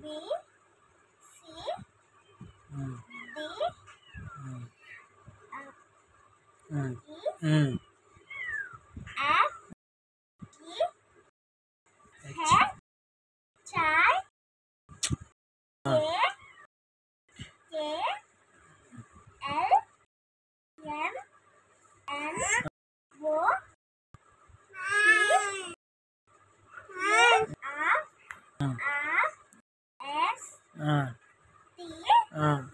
B C mm, D mm, E mm, F G H, H I J K L M N O P Q R mm, S mm, T mm.